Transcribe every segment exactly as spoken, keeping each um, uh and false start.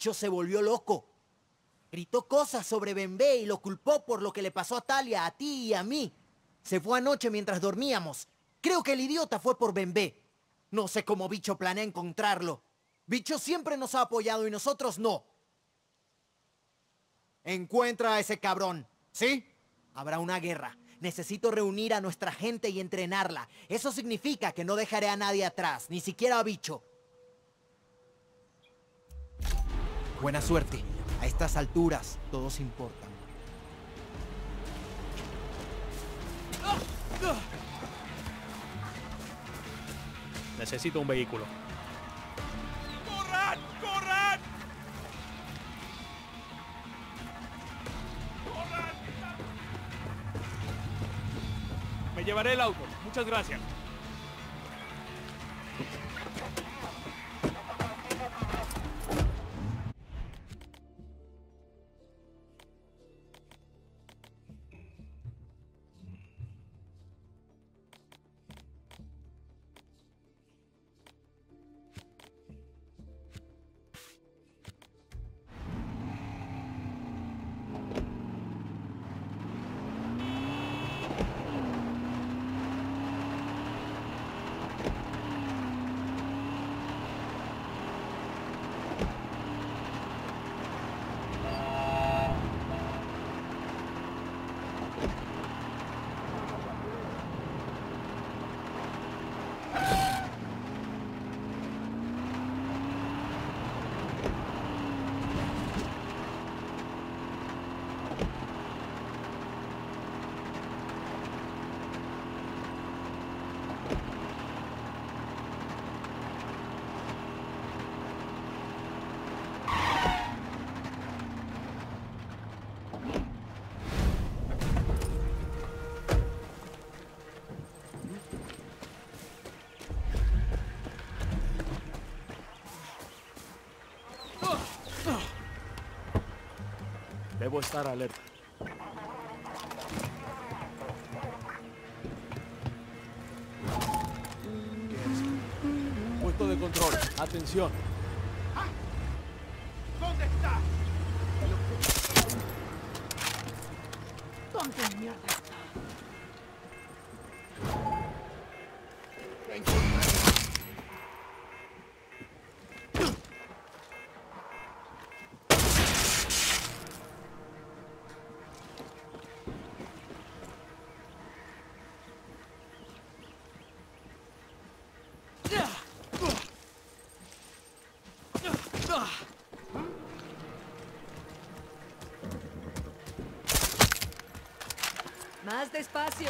bicho se volvió loco. Gritó cosas sobre Bembe y lo culpó por lo que le pasó a Talia, a ti y a mí. Se fue anoche mientras dormíamos. Creo que el idiota fue por Bembe. No sé cómo Bicho planea encontrarlo. Bicho siempre nos ha apoyado y nosotros no. Encuentra a ese cabrón, ¿sí? Habrá una guerra. Necesito reunir a nuestra gente y entrenarla. Eso significa que no dejaré a nadie atrás, ni siquiera a Bicho. Buena suerte. A estas alturas, todos importan. Necesito un vehículo. ¡Corran! ¡Corran! ¡Corran! Me llevaré el auto. Muchas gracias. Debo estar alerta. ¿Qué es? Puesto de control. Atención. ¿Dónde está? ¿Dónde mierda está? Más despacio.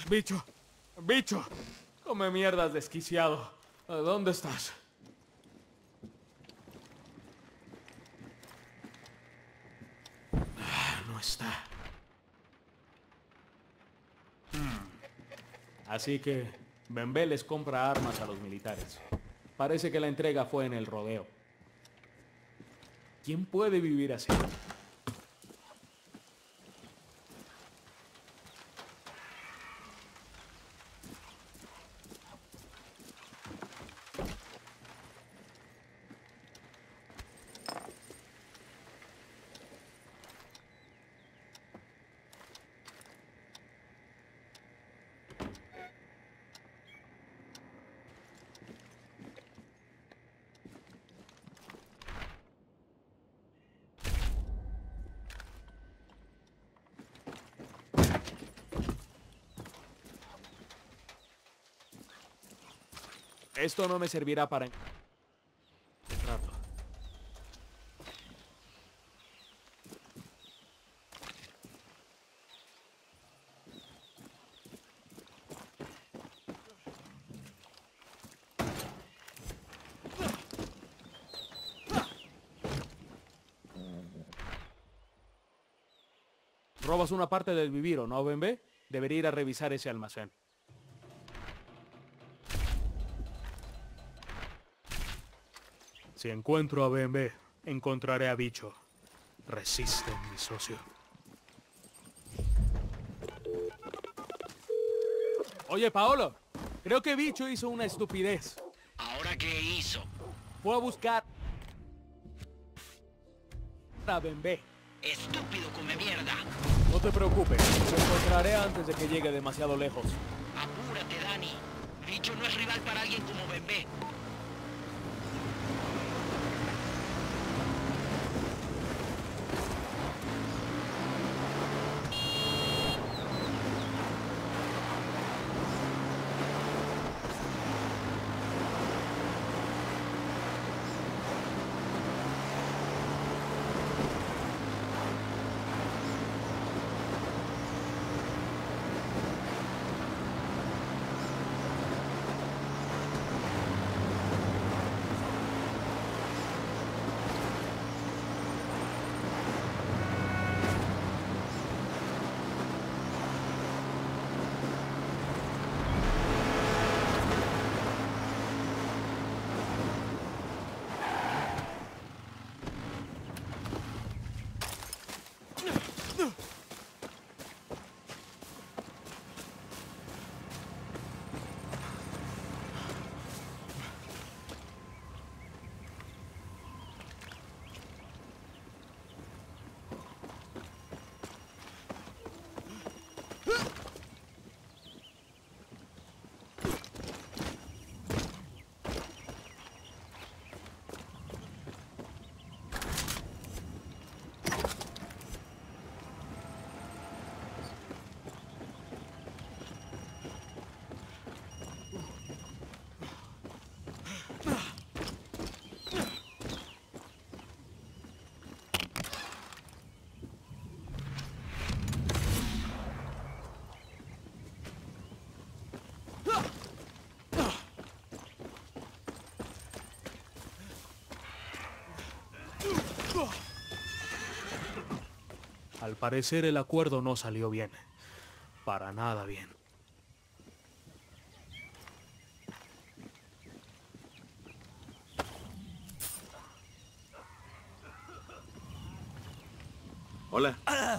Bicho, bicho, come mierdas desquiciado. ¿Dónde estás? Ah, no está. Hmm. Así que Bembe les compra armas a los militares. Parece que la entrega fue en el rodeo. ¿Quién puede vivir así? Esto no me servirá para... Trato. Robas una parte del viviro, ¿no, Bembe? Debería ir a revisar ese almacén. Si encuentro a Bembe, encontraré a Bicho. Resiste, mi socio. Oye, Paolo, creo que Bicho hizo una estupidez. ¿Ahora qué hizo? Fue a buscar a Bembe. Estúpido come mierda. No te preocupes, lo encontraré antes de que llegue demasiado lejos. Apúrate, Dani. Bicho no es rival para alguien como Bembe. Al parecer el acuerdo no salió bien. Para nada bien. Hola.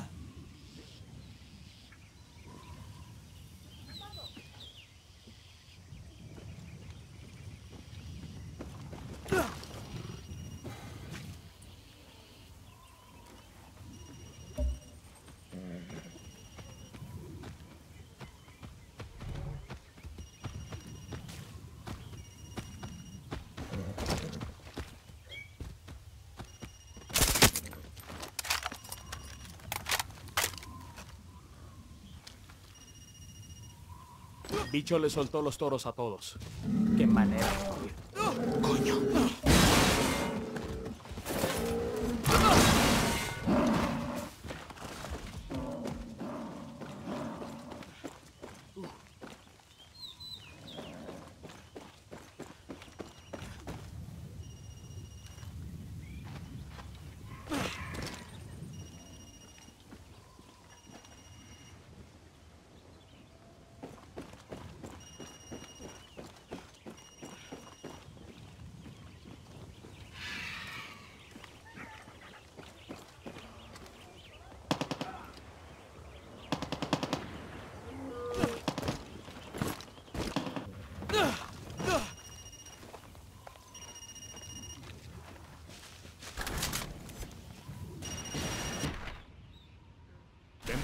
Bicho le soltó los toros a todos. Qué manera de morir. ¡Coño!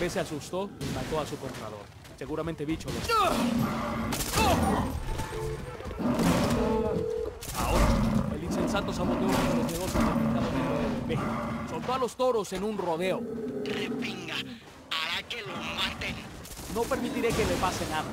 Bembé se asustó y mató a su comprador. Seguramente Bicho lo... Ahora, el insensato saboteó uno de los negocios del mercado negro de Bembé. Soltó a los toros en un rodeo. Repinga, hará que lo maten. No permitiré que le pase nada.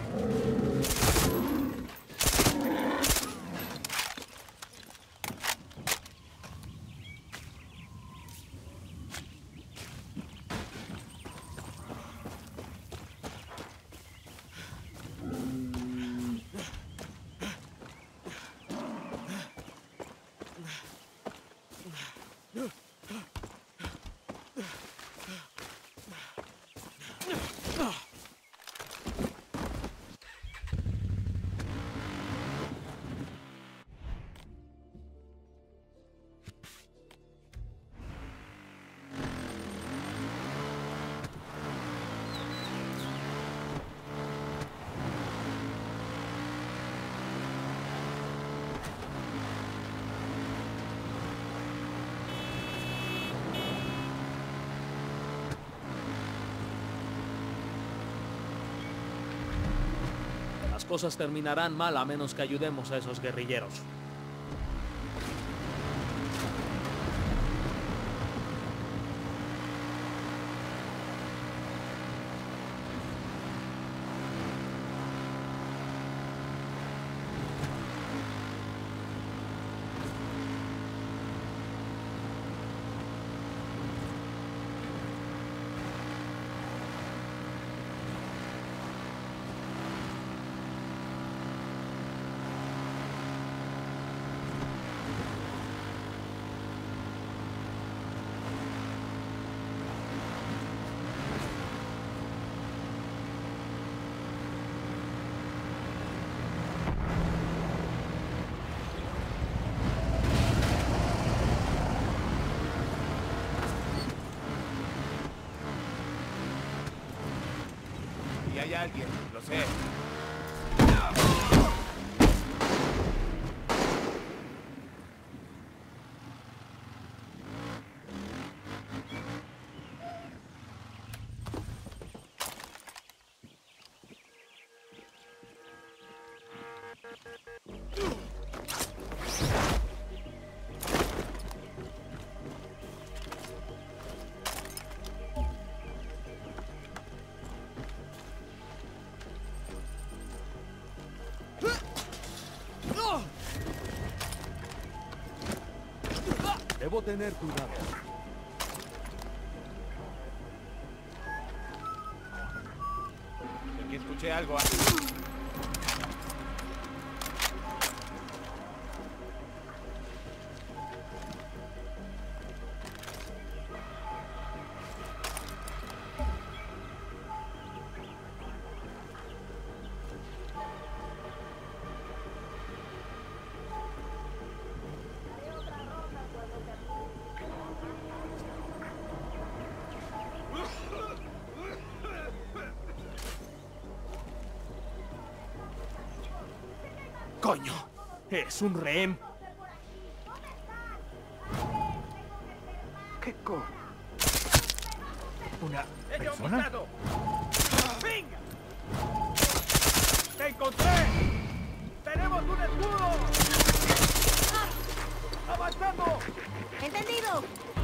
Las cosas terminarán mal a menos que ayudemos a esos guerrilleros. Y hay alguien, lo sé. Debo tener cuidado. Aquí escuché algo. ¡Coño! ¡Es un rehén! ¿Qué co...? ¿Una ¡Echa un persona? vistazo! ¡Venga! ¡Te encontré! ¡Tenemos un escudo! ¡Avanzando! ¡Entendido!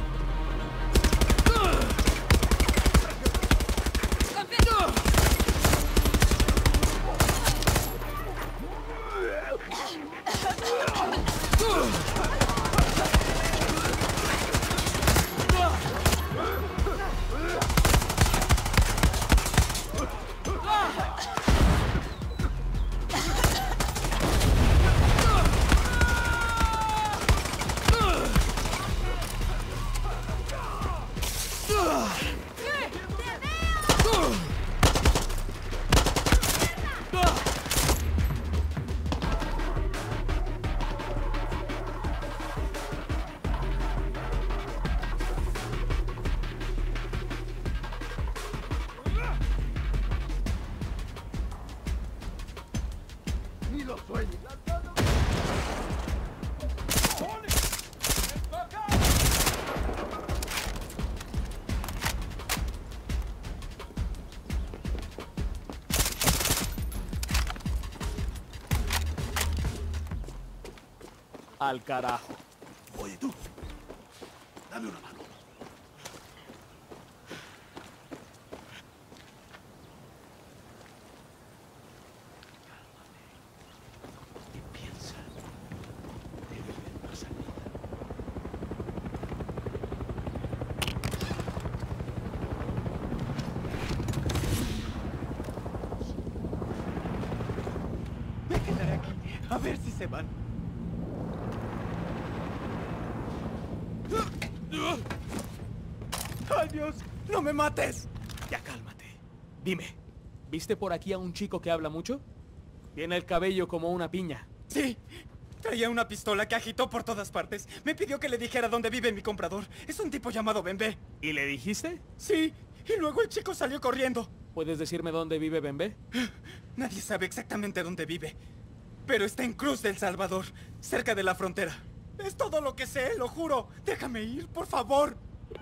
¡Ni lo sueñes! Al carajo. Oye, tú. Dame una mano. Y piensa. Debe haber una salida. Me quedaré aquí, a ver si se van. ¡Ay, Dios! ¡No me mates! Ya cálmate. Dime, ¿viste por aquí a un chico que habla mucho? Tiene el cabello como una piña. Sí, traía una pistola que agitó por todas partes. Me pidió que le dijera dónde vive mi comprador. Es un tipo llamado Bembe. ¿Y le dijiste? Sí, y luego el chico salió corriendo. ¿Puedes decirme dónde vive Bembe? Nadie sabe exactamente dónde vive, pero está en Cruz del Salvador, cerca de la frontera. Es todo lo que sé, lo juro. Déjame ir, por favor.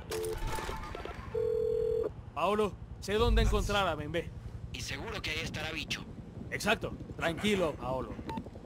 Paolo, sé dónde encontrar a Bembe. Y seguro que ahí estará Bicho. Exacto. Tranquilo, Paolo.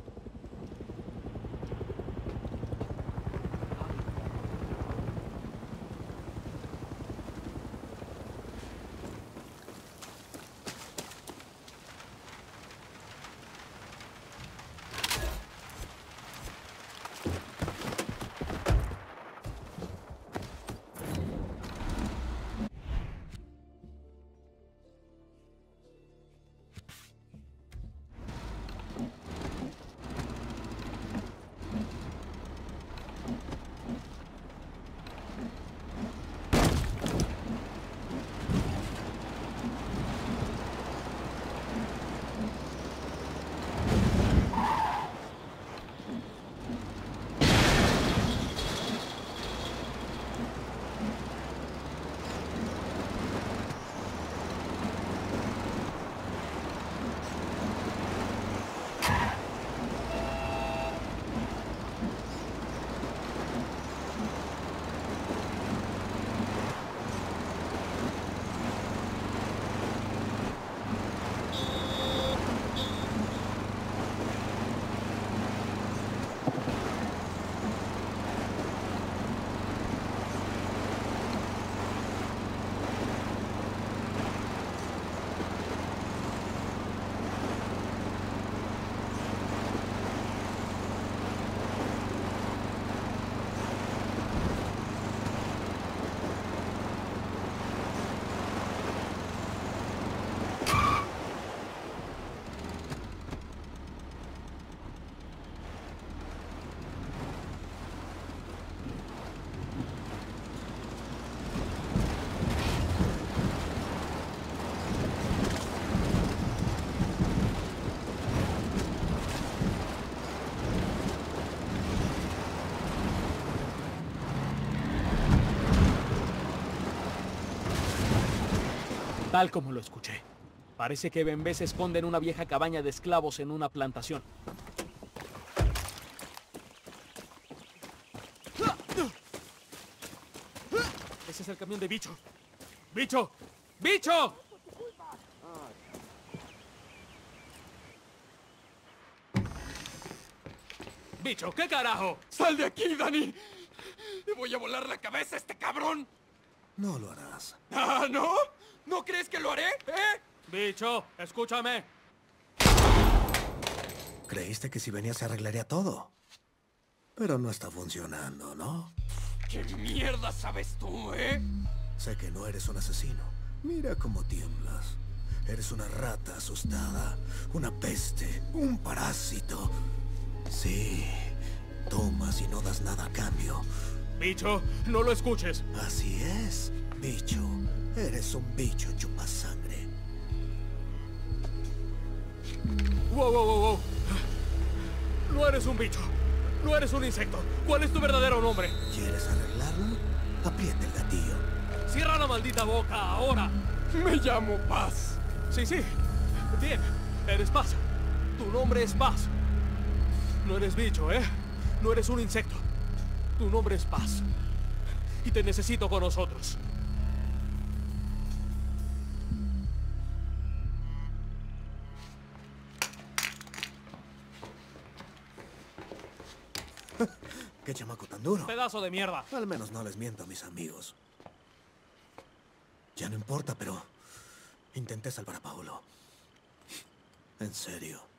Tal como lo escuché. Parece que Bembe se esconde en una vieja cabaña de esclavos en una plantación. Ese es el camión de Bicho. ¡Bicho! ¡Bicho! ¡Bicho, qué carajo! ¡Sal de aquí, Dani! ¡Le voy a volar la cabeza a este cabrón! No lo harás. ¿Ah, no? ¿No crees que lo haré, eh? Bicho, escúchame. Creíste que si venía se arreglaría todo. Pero no está funcionando, ¿no? ¿Qué mierda sabes tú, eh? Sé que no eres un asesino. Mira cómo tiemblas. Eres una rata asustada, una peste, un parásito. Sí, tomas y no das nada a cambio. Bicho, no lo escuches. Así es, bicho. Eres un bicho chupasangre. Wow, wow, wow, wow. No eres un bicho. No eres un insecto. ¿Cuál es tu verdadero nombre? ¿Quieres arreglarlo? Aprieta el gatillo. Cierra la maldita boca ahora. Me llamo Paz. Sí, sí. Bien. Eres Paz. Tu nombre es Paz. No eres bicho, ¿eh? No eres un insecto. Tu nombre es Paz. Y te necesito con nosotros. Qué chamaco tan duro. Pedazo de mierda. Al menos no les miento a mis amigos. Ya no importa, pero intenté salvar a Paolo. En serio.